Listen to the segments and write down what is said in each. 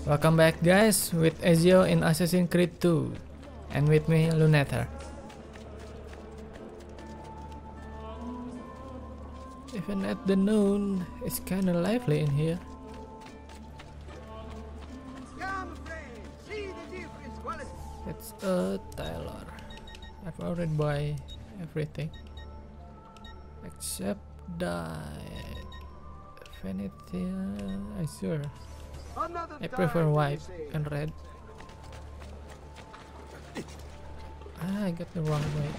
Welcome back guys with Ezio in Assassin's Creed 2 and with me Lunator. Even at the noon, it's kinda lively in here. It's a Tyler. I've already buy everything except diet. Vanity Azure. I prefer white and red. I got the wrong way.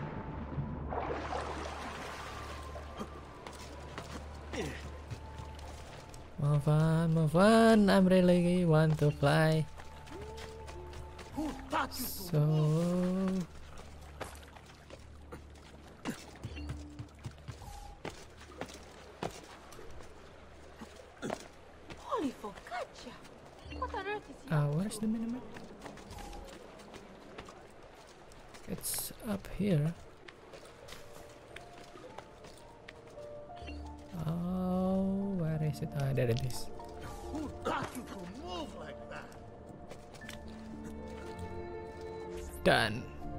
Move on, I'm really want to fly. So holy focaccia! What on earth is where's the minimap? It's up here. Oh, where is it? Ah, there it is. Who taught you to move like that? Done.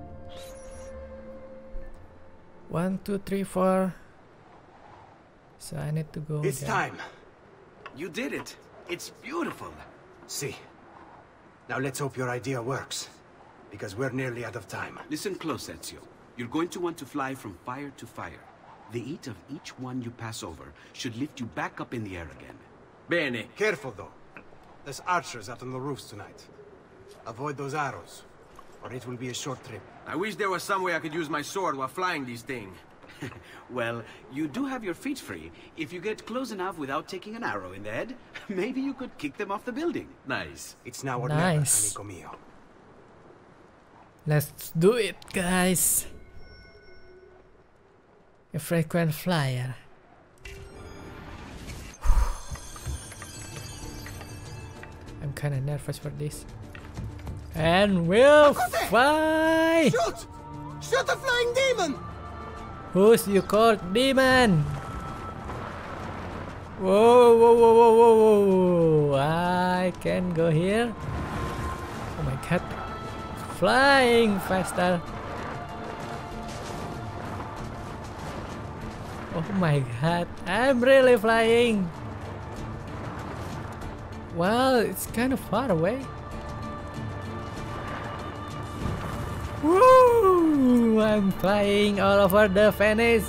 1, 2, 3, 4. So I need to go. It's there. time. You did it. It's beautiful. See. Now let's hope your idea works. Because we're nearly out of time. Listen close, Ezio. You're going to want to fly from fire to fire. The heat of each one you pass over should lift you back up in the air again. Bene. Careful, though. There's archers out on the roofs tonight. Avoid those arrows, or it will be a short trip. I wish there was some way I could use my sword while flying these things. Well, you do have your feet free. If you get close enough without taking an arrow in the head, maybe you could kick them off the building. Nice. It's now or Nice. never, amico mio. Let's do it, guys. A frequent flyer. I'm kinda nervous for this. And we'll fly! Shoot! Shoot the flying demon! Who's you called demon? Whoa, whoa, whoa, whoa, whoa, whoa! I can go here. Oh my god! Flying faster! Oh my god! I'm really flying. Well, it's kind of far away. Woo! I'm flying all over the Venice.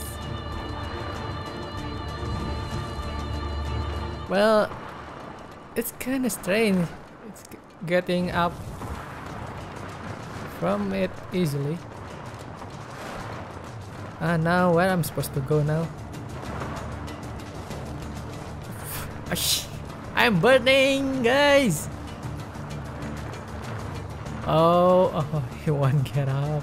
Well, it's kind of strange. It's getting up from it easily. Now where I'm supposed to go now? I'm burning, guys. Oh, he won't get up.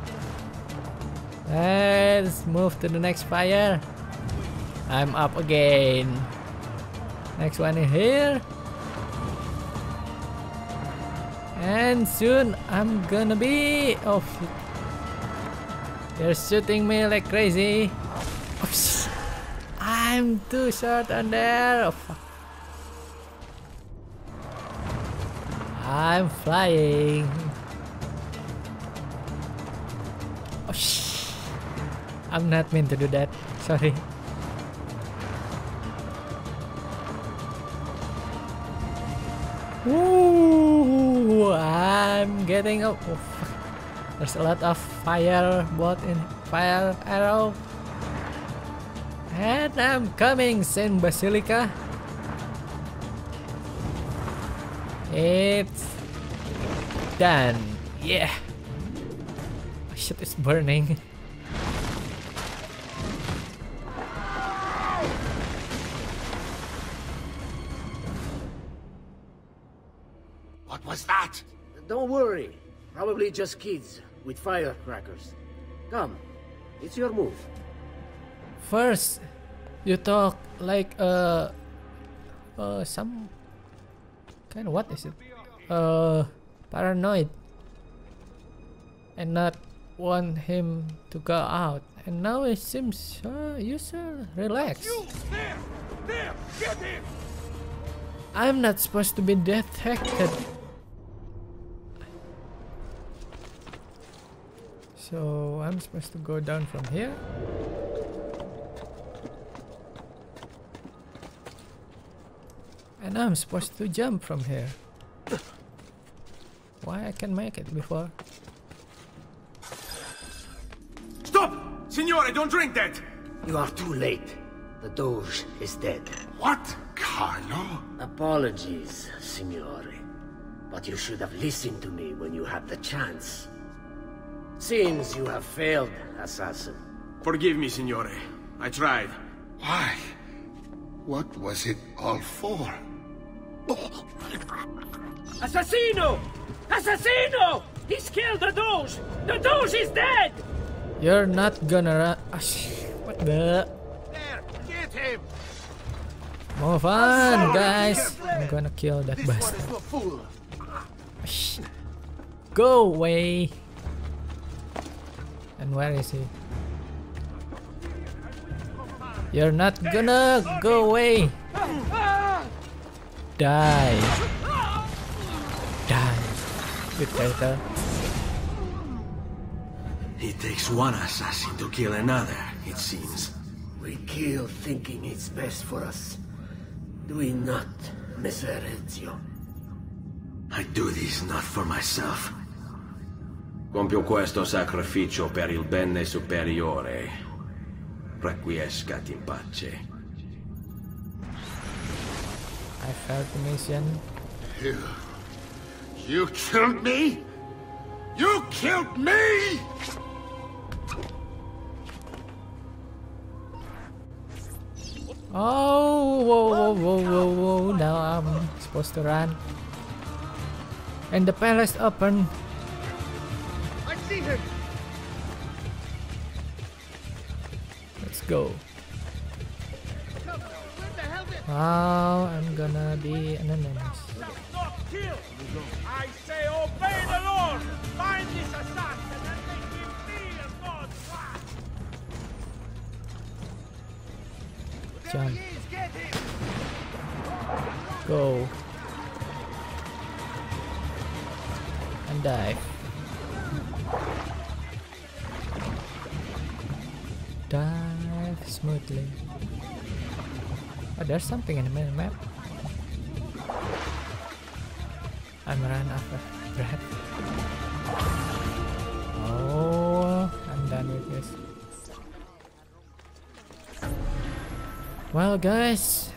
Let's move to the next fire. I'm up again. Next one is here. And soon I'm gonna be... Oh, shit. They're shooting me like crazy. Oh, shit. I'm too short on there. Oh, fuck. I'm flying. Oh shh! I'm not meant to do that. Sorry. Woo! I'm getting up. Oh, fuck. There's a lot of fire bolt in fire arrow. And I'm coming, Saint Basilica. It's done. Yeah. Oh, shit, it's burning. What was that? Don't worry. Probably just kids with firecrackers. Come, it's your move. First, you talk like some kind of, what is it? Paranoid, and not want him to go out. And now it seems you should relax. You! There! There! Get him! I'm not supposed to be detected. So I'm supposed to go down from here. And I'm supposed to jump from here. Why I can make it before? Stop! Signore, don't drink that! You are too late. The Doge is dead. What, Carlo? Apologies, Signore. But you should have listened to me when you had the chance. Seems you have failed, assassin. Forgive me, Signore. I tried. Why? What was it all for? Assassino! Assassino! He's killed the Doge! The Doge is dead! You're not gonna run. What the? There, get him! Move on, guys. I'm gonna kill that This one bastard. is a fool. Go away. And where is he? You're not gonna go away. Die. Die. You traitor. It takes one assassin to kill another, it seems. We kill thinking it's best for us. Do we not, Messer Ezio? I do this not for myself. Compio questo sacrificio per il bene superiore. Requiescat in pace. I failed the mission. You killed me? You killed me? Oh, whoa, whoa, whoa, whoa, whoa. Now I'm supposed to run. And the palace open. I see him. Let's go. Where the hell did... Now I'm gonna be anonymous. Not kill! I say obey the Lord! Find this assassin and make him feel God's wrath! Jump. Go. And dive. Dive smoothly. Oh, there's something in the map. I'm run after breath. Oh, I'm done with this. Well, guys,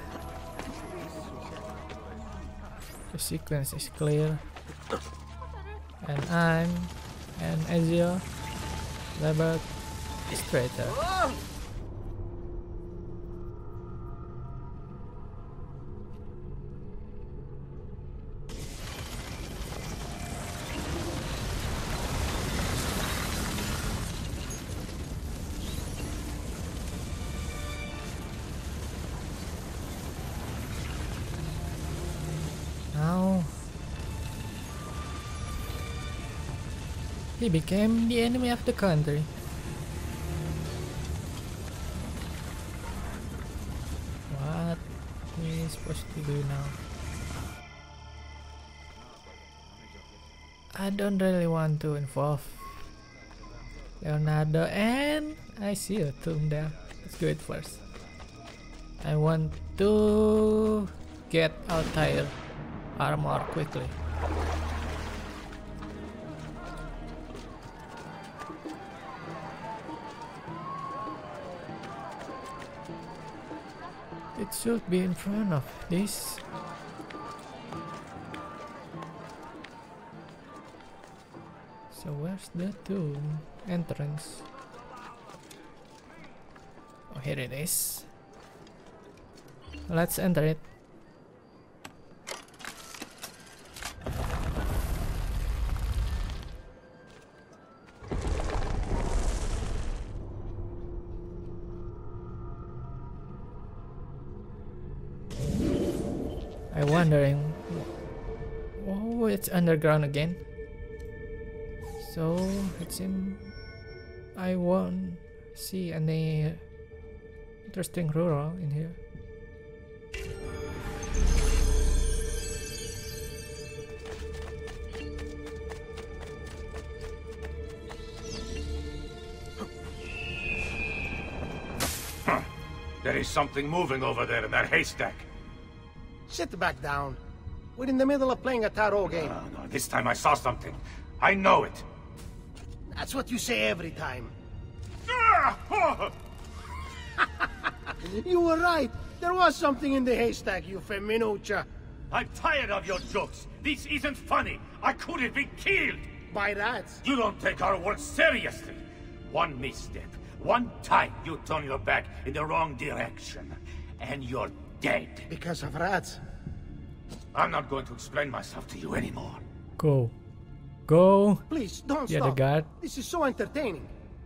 the sequence is clear, and I'm an Ezio level traitor. Now he became the enemy of the country. What is he supposed to do now? I don't really want to involve Leonardo, and I see a tomb there. Let's do it first. I want to get Altair armor quickly. It should be in front of this. So where's the tomb entrance? Oh, here it is. Let's enter it. I'm wondering. Oh, it's underground again. So it's in. I won't see any interesting rural in here. There is something moving over there in that haystack. Sit back down. We're in the middle of playing a tarot game. No, this time I saw something. I know it. That's what you say every time. You were right. There was something in the haystack, you feminuccia. I'm tired of your jokes. This isn't funny. I could have been killed. By rats. You don't take our work seriously. One misstep, one time you turn your back in the wrong direction, and you're dead. Because of rats. I'm not going to explain myself to you anymore. Go. Go. Please, don't You're stop. the guard. This is so entertaining.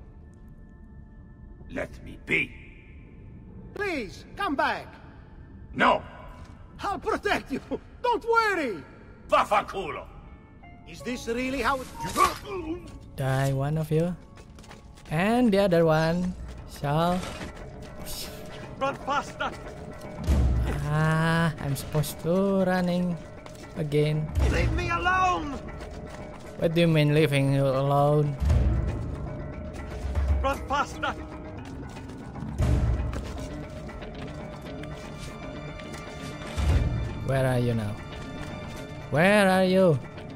Let me be. Please, come back. No! I'll protect you. Don't worry. Vaffanculo! Is this really how it... Die, one of you. And the other one shall... Run faster! Ah, I'm supposed to running again. Leave me alone! What do you mean leaving you alone? Run faster! Where are you now? Where are you?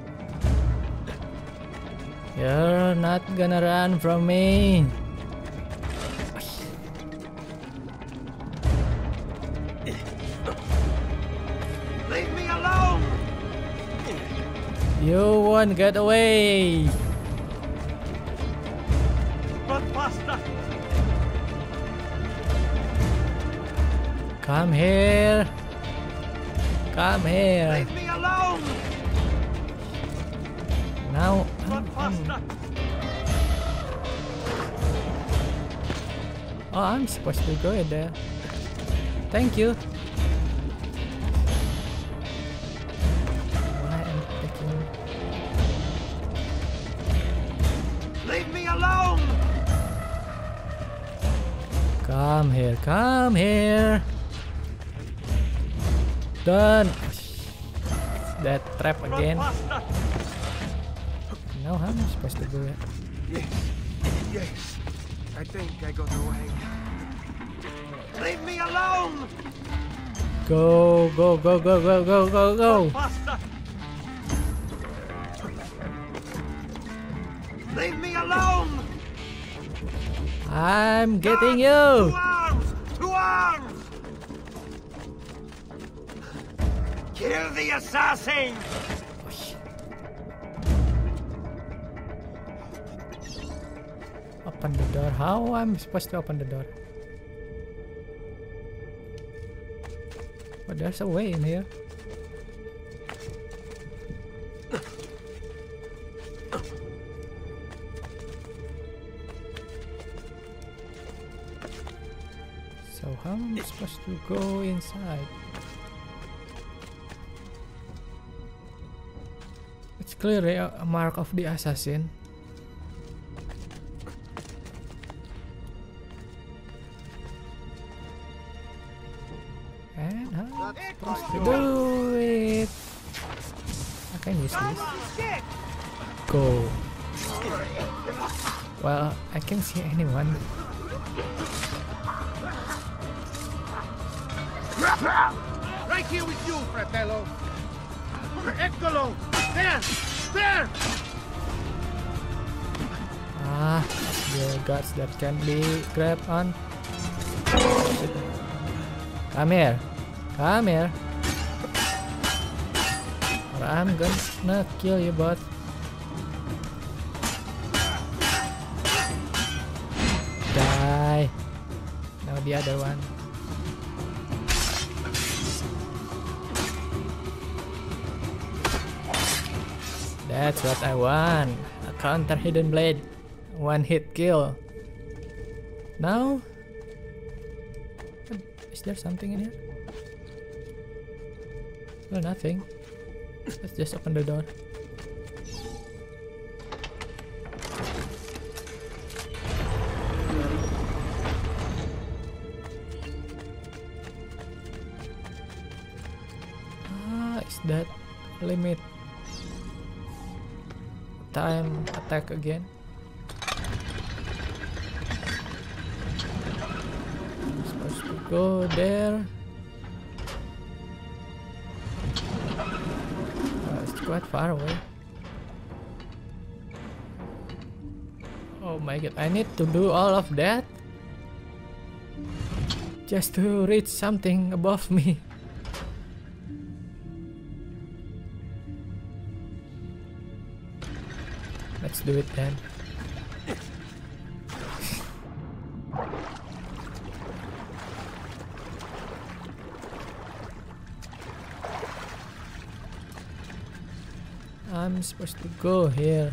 You're not gonna run from me. Leave me alone! You won't get away. Run faster! Come here. Come here. Leave me alone! Now. Run faster! Oh, I'm supposed to go in there. Thank you. Why am I taking... Leave me alone! Come here. Come here. Done. That trap Run again. faster! Now how am I supposed to do it? Yes. I think I got away. Leave me alone! Go, go, go, go, go, go, go, go. Faster! Leave me alone! I'm getting you. Two arms! Two arms! Kill the assassin! Open the door. How I'm supposed to open the door? But there's a way in here. So how am I supposed to go inside? It's clearly a mark of the assassin. And how am I supposed to do it? I can use this. Go. Well, I can't see anyone. Right here with you, fratello! Eccolo! There! There! Ah, the guards that can be grabbed on. Come here. Come here. Or I'm gonna kill you both. Die. Now the other one. That's what I want. A counter hidden blade. One hit kill. Now, is there something in here? Well, nothing. Let's just open the door. Ah, is that limit time attack again? I'm supposed to go there. It's quite far away. Oh my god, I need to do all of that just to reach something above me. Let's do it then. I'm supposed to go here.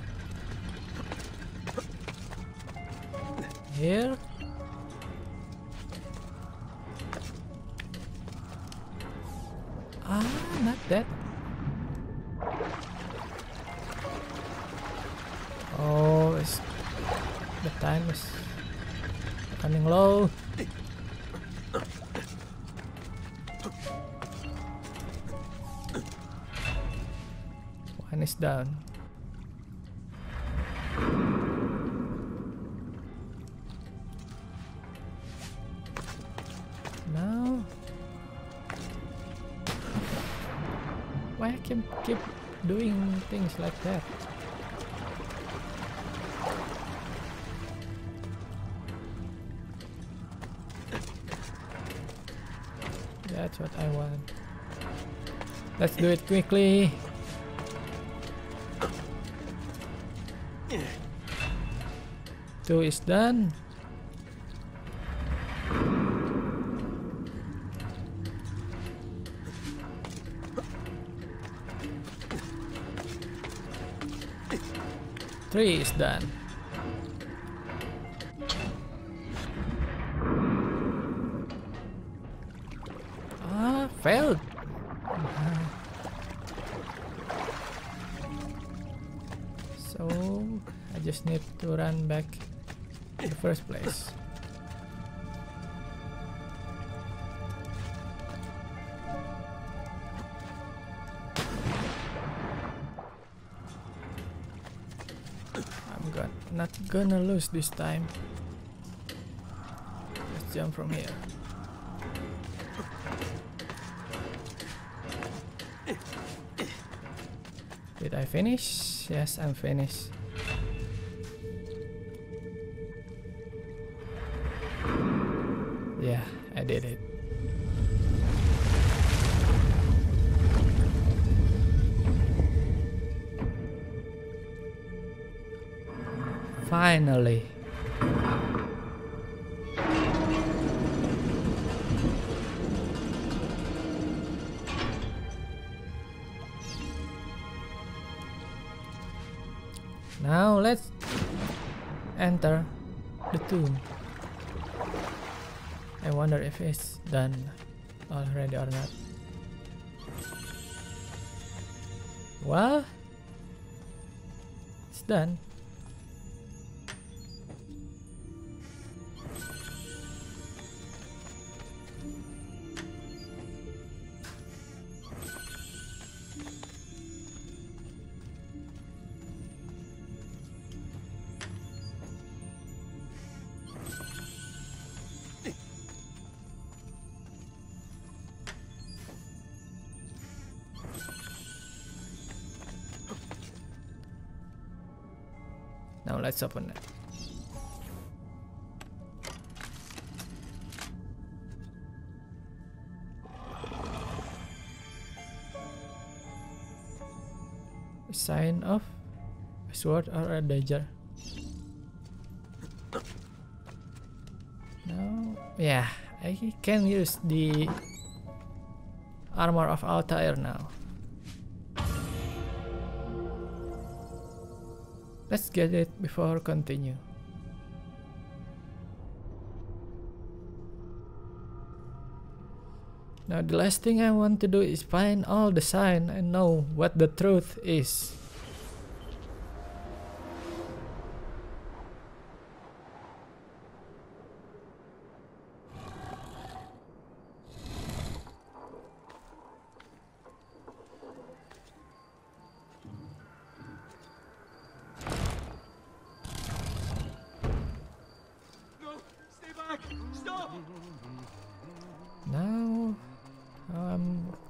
Here? Ah, not that. Oh, the time is running low. One is down. Now, why I can keep doing things like that? That's what I want. Let's do it quickly. Two is done. Three is done. Ah, failed. So I just need to run back in the first place. Not gonna lose this time. Let's jump from here. Did I finish? Yes, I'm finished. Yeah, I did it. Finally. Now let's enter the tomb. I wonder if it's done already or not. Well, it's done. Now let's open it. A sign of a sword or a dagger. No, yeah, I can use the armor of Altair now. Let's get it before continue. Now the last thing I want to do is find all the sign and know what the truth is.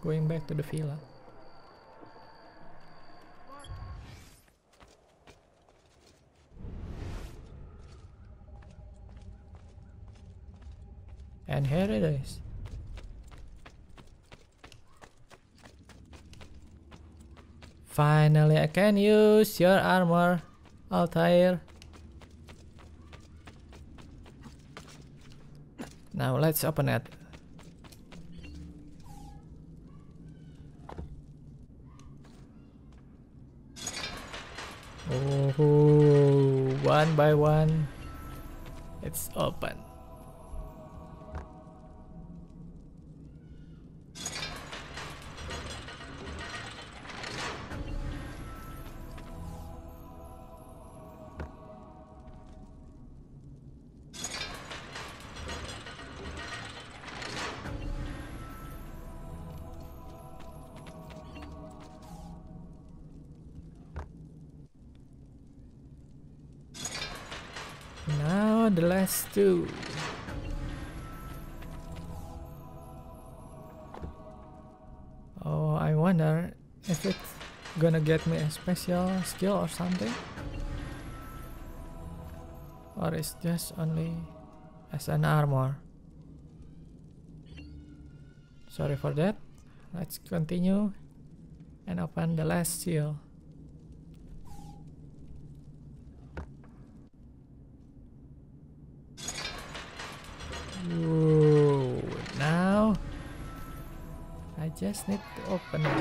going back to the villa. And here it is. Finally, I can use your armor, Altair. Now let's open it. Oh, one by one, it's open. Now the last two. Oh, I wonder if it's gonna get me a special skill or something, or it's just only as an armor. Sorry for that. Let's continue and open the last seal. Whoa, now I just need to open it.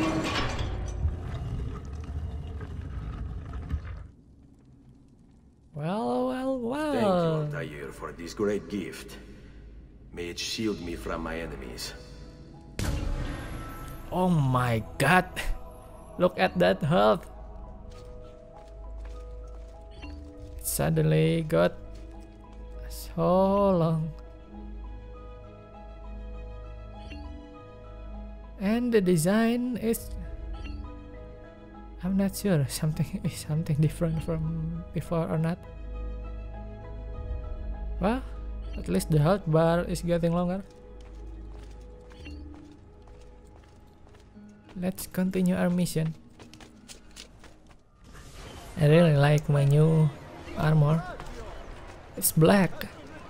Well, well, well. Thank you, Altair, for this great gift. May it shield me from my enemies. Oh my god. Look at that health. It suddenly got so long. And the design is, I'm not sure something different from before or not. Well, at least the health bar is getting longer. Let's continue our mission. I really like my new armor. It's black.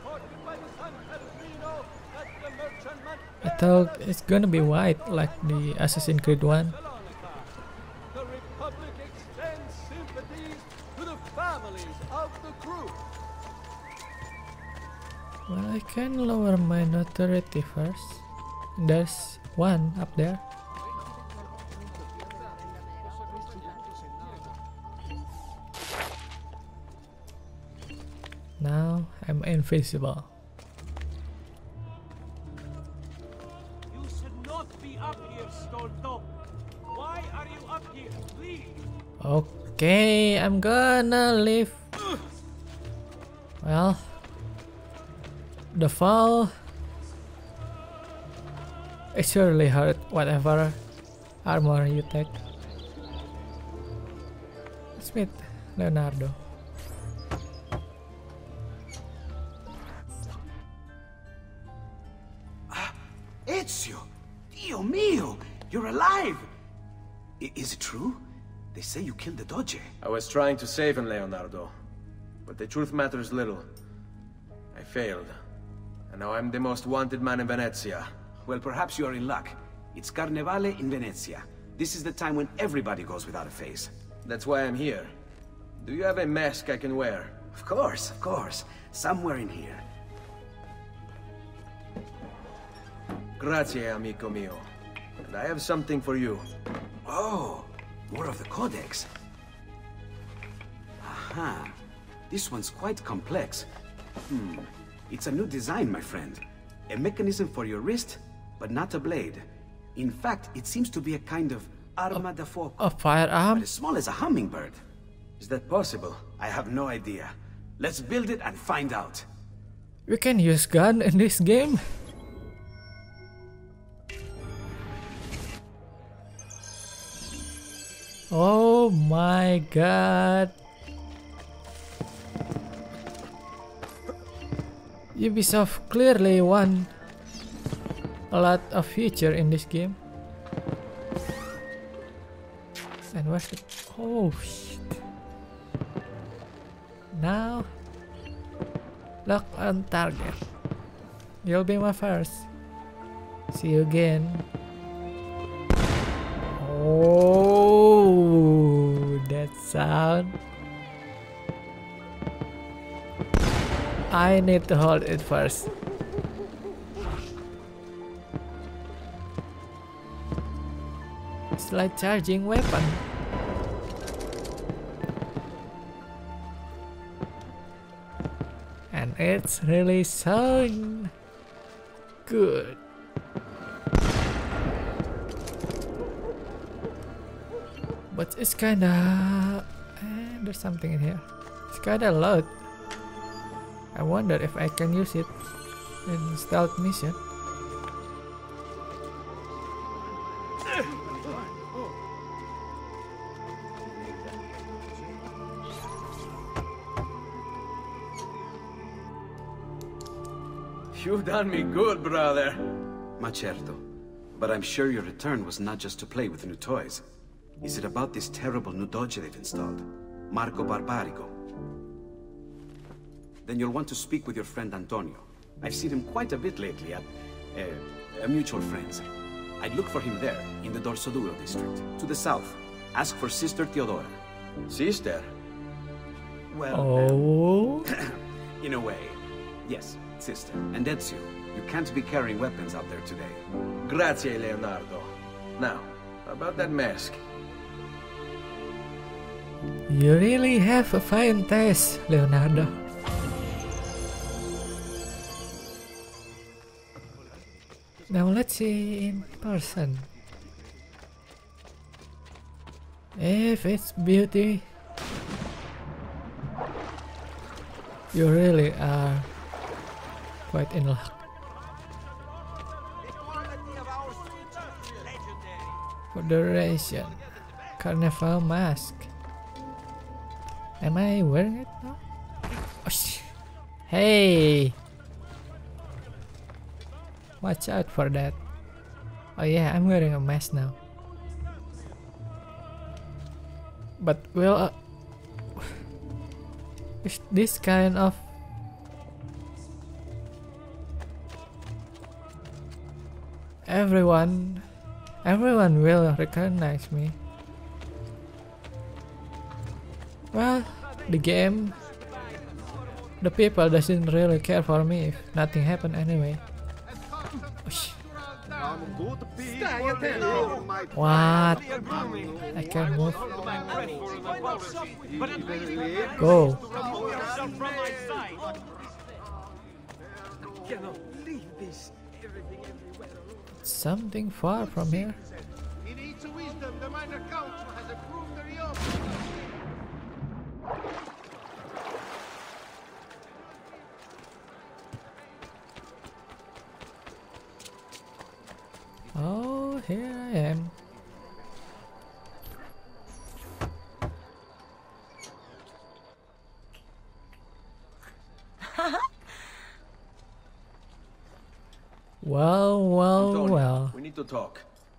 I thought it's gonna be white like the Assassin's Creed one. The Republic extends sympathies to the families of the crew. Well, I can lower my notoriety first. There's one up there. Now I'm invisible. You should not be up here, Stolto. Why are you up here? Leave. Okay, I'm gonna leave. Well, the fall it surely hurt whatever armor you take. Let's meet Leonardo. Ezio! Dio mio! You're alive! Is it true? They say you killed the Doge. I was trying to save him, Leonardo. But the truth matters little. I failed. And now I'm the most wanted man in Venezia. Well, perhaps you are in luck. It's Carnevale in Venezia. This is the time when everybody goes without a face. That's why I'm here. Do you have a mask I can wear? Of course, of course. Somewhere in here. Grazie, amico mio. And I have something for you. Oh, more of the Codex. Aha. This one's quite complex. It's a new design, my friend. A mechanism for your wrist, but not a blade. In fact, it seems to be a kind of arma da fuoco. A firearm? But as small as a hummingbird. Is that possible? I have no idea. Let's build it and find out. We can use gun in this game? Oh my god. Ubisoft clearly won a lot of feature in this game. And where's the... Oh, shit. Now... Lock on target. You'll be my first. See you again. Oh, that sound. I need to hold it first. It's like charging weapon. And it's really so good. But it's kinda... there's something in here. It's kinda loud. I wonder if I can use it in stealth mission. You done me good, brother. Ma certo. But I'm sure your return was not just to play with new toys. Is it about this terrible new Doge they've installed? Marco Barbarigo? Then you'll want to speak with your friend Antonio. I've seen him quite a bit lately at... a mutual friend's. I'd look for him there, in the Dorsoduro district, to the south. Ask for Sister Theodora. Sister? Well, Oh. in a way. Yes, sister. And Ezio, you can't be carrying weapons out there today. Grazie, Leonardo. Now, about that mask. You really have a fine taste, Leonardo. Now let's see in person. If it's beauty, you really are quite in luck. Federation Carnival mask. Am I wearing it now? Oh, hey! Watch out for that. Oh yeah, I'm wearing a mask now. But will is this kind of everyone will recognize me. Well, the game, the people doesn't really care for me if nothing happened anyway. What? I can't move. Go. Something far from here. Oh, here I am. Well, Antonio, well. we need to talk.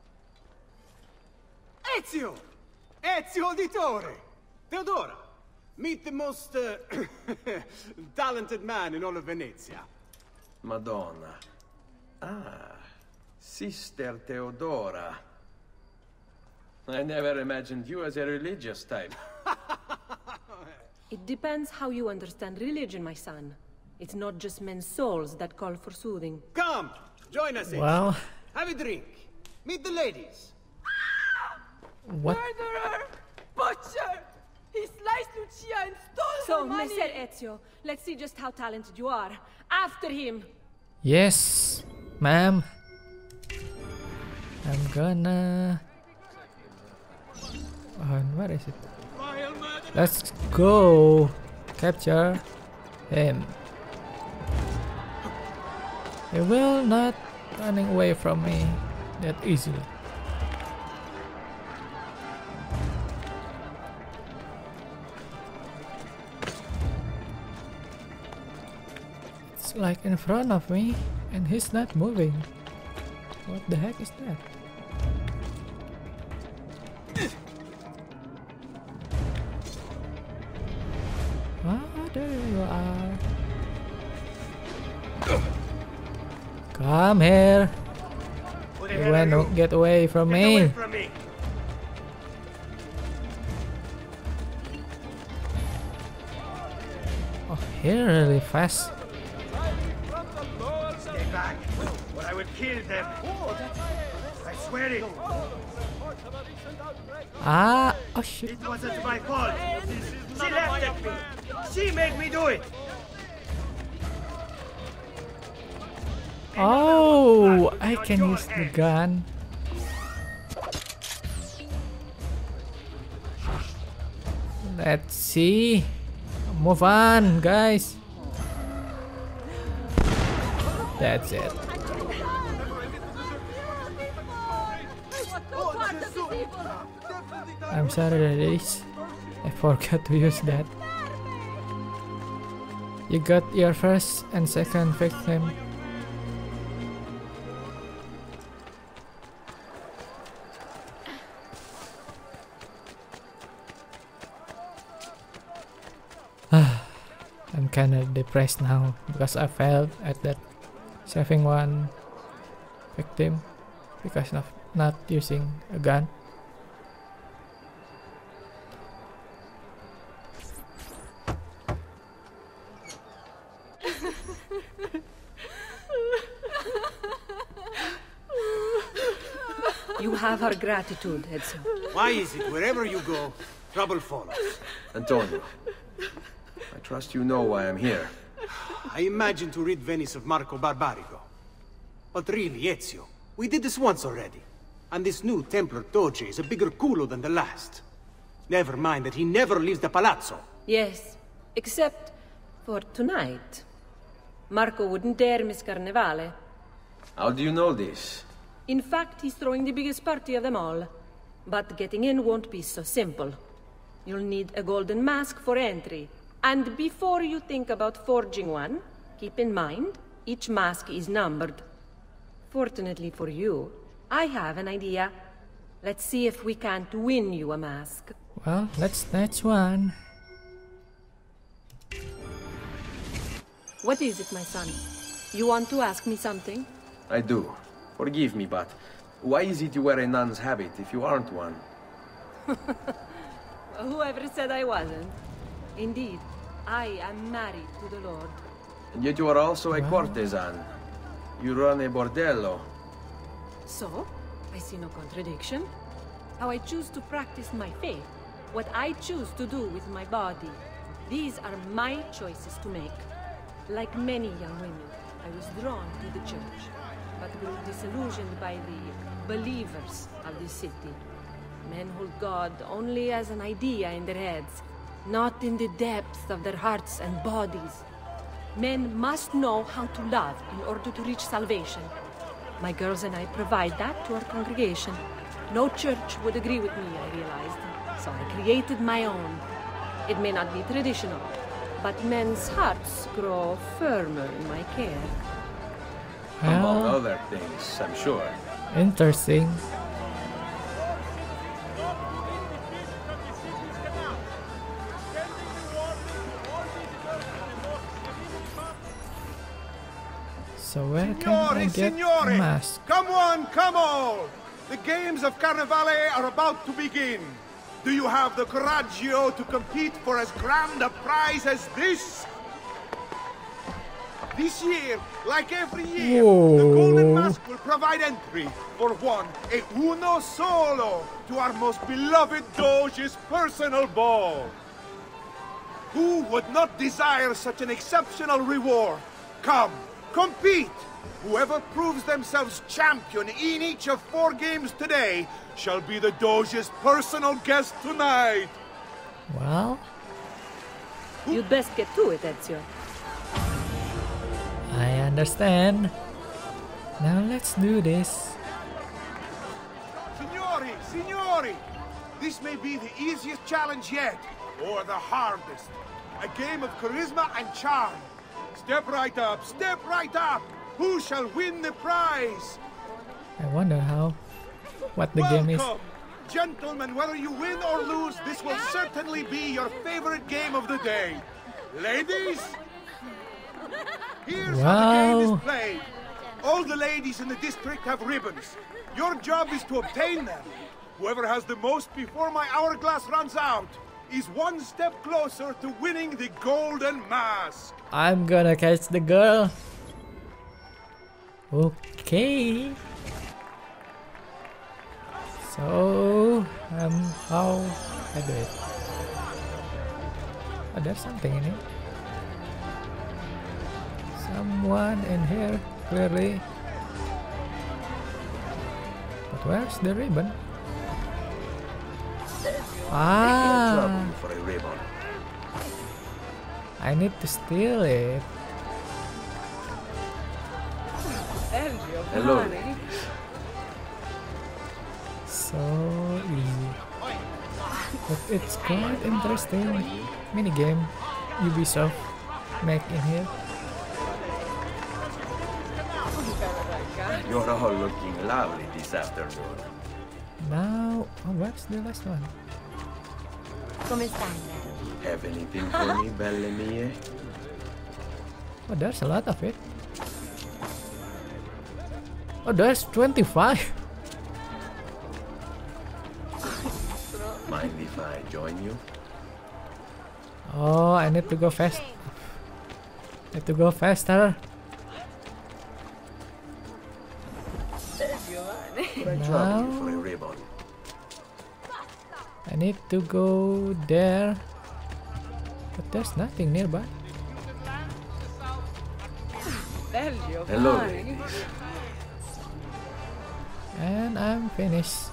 Ezio! Ezio Auditore! Theodora, meet the most talented man in all of Venezia. Madonna. Ah, Sister Theodora. I never imagined you as a religious type. It depends how you understand religion, my son. It's not just men's souls that call for soothing. Come, join us. Well, Have a drink. Meet the ladies. what? Murderer! Butcher! He sliced Lucia and stole So, her money! Messer Ezio, let's see just how talented you are. After him! Yes, ma'am. I'm gonna... Oh, and where is it? Let's go capture him. He will not running away from me that easily. It's like in front of me and he's not moving. What the heck is that? I'm here. Who the You hell are wanna you? get away from Get away me? from me! Oh, here really fast. Stay back, or I will kill them. I swear it. Ah, oh shit. It wasn't my fault. She laughed at me. She made me do it. Oh, I can use the gun. Let's see. Move on, guys. That's it. I'm sorry, ladies. I forgot to use that. You got your first and second victim. I'm kinda depressed now because I failed at that saving one victim because of not using a gun. You have our gratitude, Ezio. Why is it wherever you go, trouble follows? Antonio, I trust you know why I'm here. I imagine to rid Venice of Marco Barbarigo. But really, Ezio, we did this once already. And this new Templar Doge is a bigger culo than the last. Never mind that he never leaves the palazzo. Yes, except for tonight. Marco wouldn't dare miss Carnevale. How do you know this? In fact, he's throwing the biggest party of them all. But getting in won't be so simple. You'll need a golden mask for entry. And before you think about forging one, keep in mind, each mask is numbered. Fortunately for you, I have an idea. Let's see if we can't win you a mask. Well, that's one. What is it, my son? You want to ask me something? I do. Forgive me, but why is it you wear a nun's habit if you aren't one? Whoever said I wasn't? Indeed, I am married to the Lord. And yet you are also a courtesan. You run a bordello. So, I see no contradiction. How I choose to practice my faith, what I choose to do with my body, these are my choices to make. Like many young women, I was drawn to the church, but grew disillusioned by the believers of the city. Men hold God only as an idea in their heads, not in the depths of their hearts and bodies. Men must know how to love in order to reach salvation. My girls and I provide that to our congregation. No church would agree with me, I realized, so I created my own. It may not be traditional, but men's hearts grow firmer in my care. Among Well, other things, I'm sure. interesting. So where can I get a mask? Come on, come on! The games of Carnevale are about to begin. Do you have the coraggio to compete for as grand a prize as this? This year, like every year, the Golden Mask will provide entry for one, e uno solo, to our most beloved Doge's personal ball. Who would not desire such an exceptional reward? Come, compete! Whoever proves themselves champion in each of 4 games today shall be the Doge's personal guest tonight. Well, You'd best get to it, Ezio. I understand. Now let's do this. Signori, signori! This may be the easiest challenge yet, or the hardest. A game of charisma and charm. Step right up, step right up! Who shall win the prize? I wonder what the game is. Welcome! Gentlemen, whether you win or lose, this will certainly be your favorite game of the day. Ladies, here's how the game is played. All the ladies in the district have ribbons. Your job is to obtain them. Whoever has the most before my hourglass runs out is one step closer to winning the golden mask. I'm gonna catch the girl. Okay. So, how I do it? Oh, there's something in it. Someone in here, clearly. But where's the ribbon? Ah! For a ribbon. I need to steal it. Hello. So easy. But it's quite interesting minigame Ubisoft make in here. You're all looking lovely this afternoon. Now, oh, what's the last one? Come stai? Have anything for me, belle mie? Oh, there's a lot of it. Oh, there's 25. Mind if I join you? Oh, I need to go fast. Need to go faster. Could I trouble you for a ribbon? I need to go there. But there's nothing nearby. Hello, ladies. And I'm finished.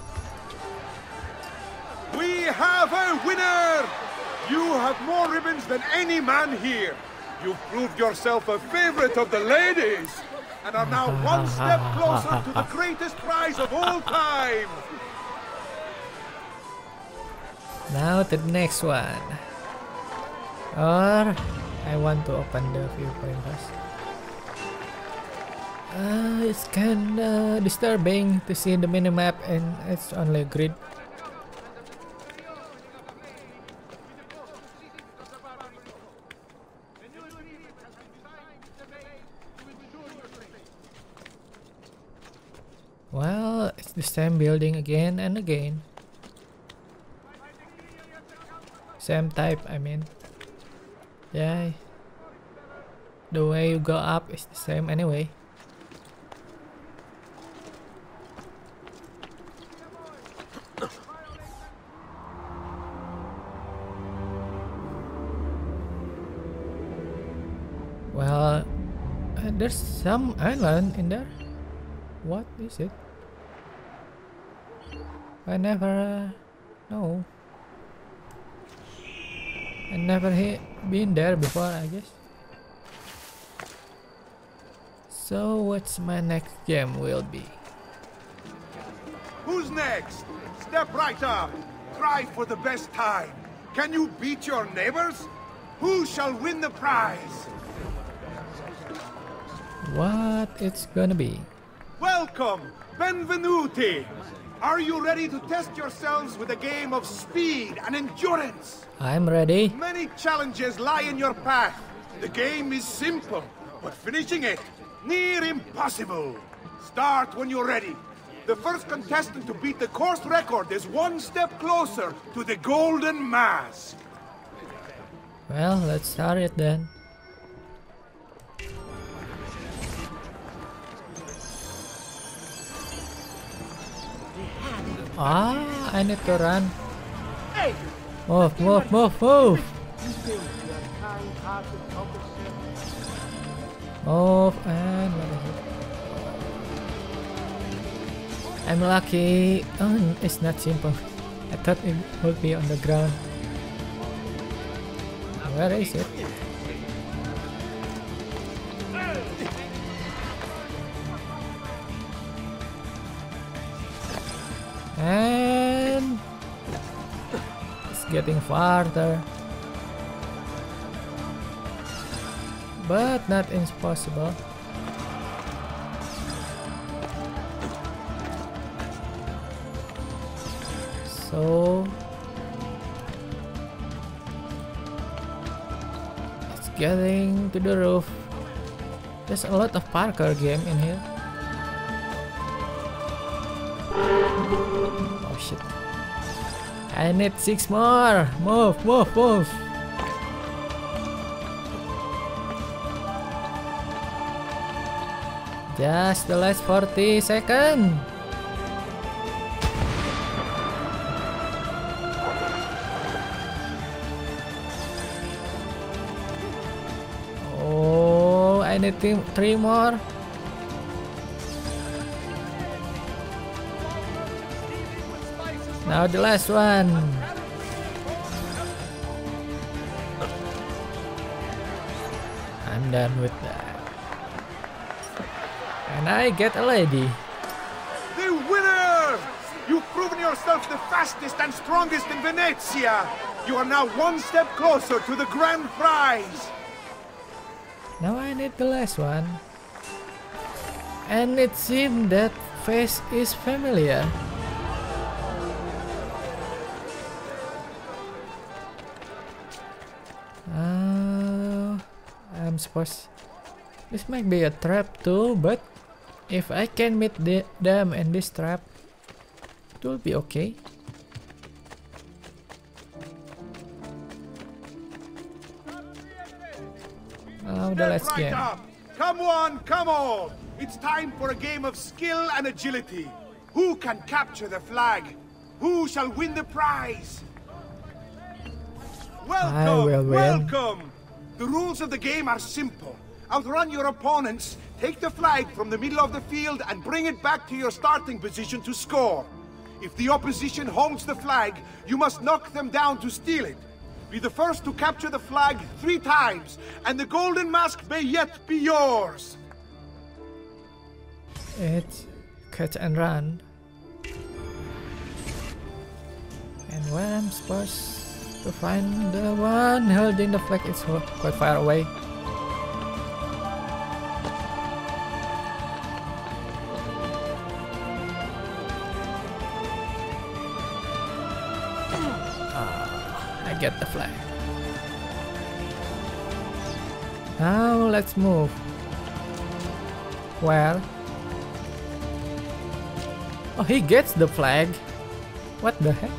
We have a winner! You have more ribbons than any man here. You've proved yourself a favorite of the ladies and are now one step closer to the greatest prize of all time. Now to the next one. Or I want to open the viewpoint first. It's kinda disturbing to see the minimap and it's only a grid. Well, it's the same building again and again. Same type, I mean. Yeah. The way you go up is the same anyway. Well, there's some island in there. What is it? I never know. I never been there before, I guess. So what's my next game will be? Who's next? Step right up. Try for the best time. Can you beat your neighbors? Who shall win the prize? What it's gonna be? Welcome, benvenuti. Are you ready to test yourselves with a game of speed and endurance? I'm ready. Many challenges lie in your path. The game is simple, but finishing it, near impossible. Start when you're ready. The first contestant to beat the course record is one step closer to the golden mask. Well, let's start it then. I need to run. Move, move, move, move. Move and what is it? I'm lucky. Oh, it's not simple. I thought it would be on the ground. Where is it? And it's getting farther, but not impossible. So it's getting to the roof. There's a lot of parkour game in here. Oh shit. I need 6 more. Move, move, move. Just the last 40 seconds. Oh, I need 3 more. Now the last one. I'm done with that. And I get a lady. The winner! You've proven yourself the fastest and strongest in Venezia. You are now one step closer to the grand prize. Now I need the last one. And it seems that face is familiar. I'm supposed... This might be a trap too, but if I can meet them in this trap, it will be okay. Now the last game. Come on, come on! It's time for a game of skill and agility. Who can capture the flag? Who shall win the prize? Welcome, welcome! The rules of the game are simple. Outrun your opponents, take the flag from the middle of the field and bring it back to your starting position to score. If the opposition holds the flag, you must knock them down to steal it. Be the first to capture the flag 3 times, and the golden mask may yet be yours. It's catch and run. And where I'm supposed to find the one holding the flag? It's quite far away. I get the flag. Now let's move. Where? Oh, he gets the flag. What the heck?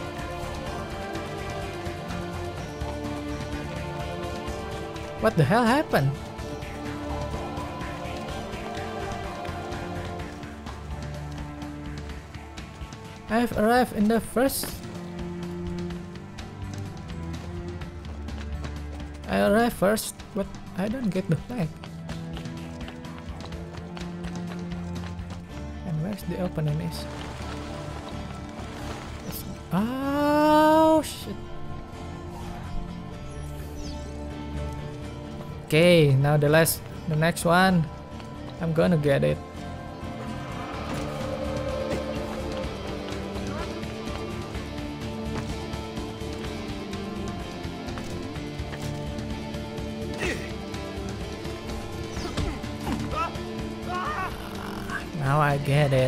What the hell happened? I've arrived in the first. I arrived first, but I don't get the flag. And where's the opponent is? Oh shit. Okay, now the next one. I'm gonna get it. Now I get it.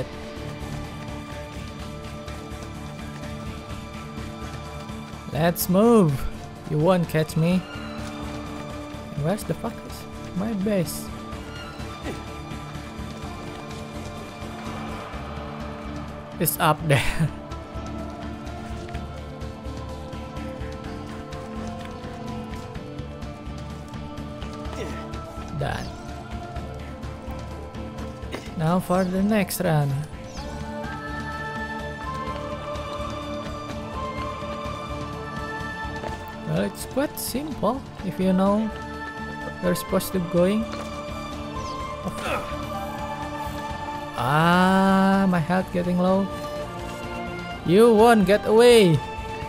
Let's move. You won't catch me. Where's the fuck is my base? It's up there. Done. Now for the next run. Well, it's quite simple if you know where you're supposed to going. Oh. Ah, my health getting low. You won't get away.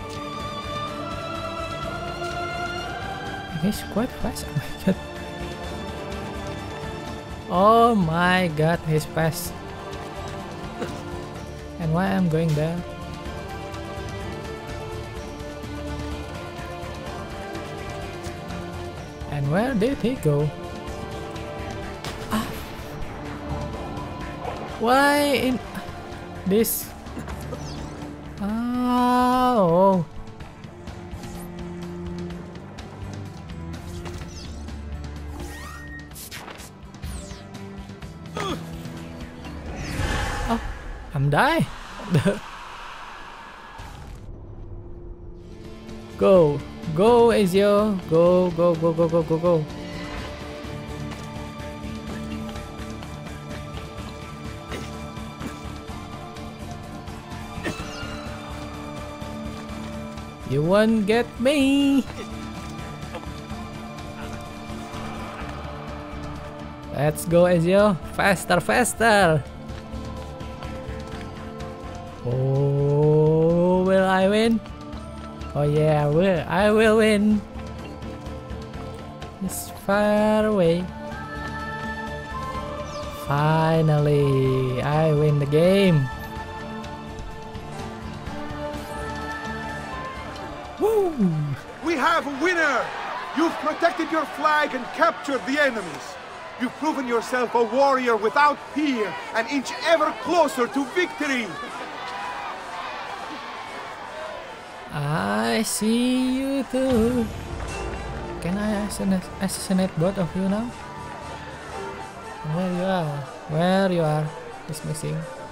He's quite fast. Oh my god, he's fast. And why I'm going there? And where did he go? Ah. Why in this? Oh. I'm dying. the? Go. Go, Ezio. Go, go, go, go, go, go, go. You won't get me. Let's go, Ezio. Faster, faster. Oh, will I win? Oh yeah, I will win. It's far away. Finally, I win the game. Woo! We have a winner! You've protected your flag and captured the enemies. You've proven yourself a warrior without fear, an inch ever closer to victory! I see you too. Can I assassinate both of you now? Where you are? Where you are? He's missing.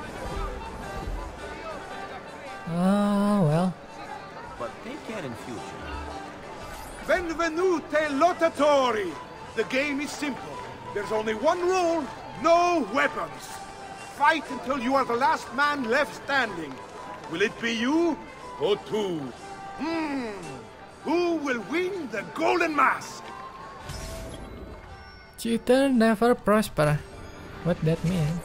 Oh well. But take care in future. Benvenute lottatori! The game is simple. There's only one rule, no weapons. Fight until you are the last man left standing. Will it be you or two? Who will win the golden mask? Cheater never prosper. What that mean?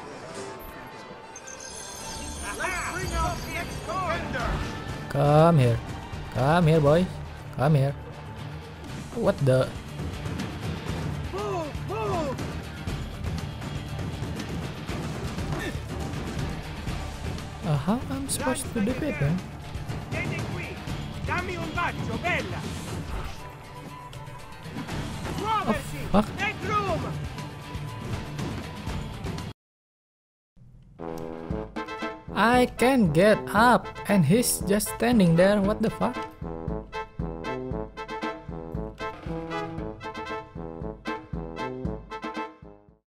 Bring out the ex-contender! Come here. Come here, boy. Come here. What the? How I'm supposed to defeat him? Oh, fuck. I can get up and he's just standing there. What the fuck?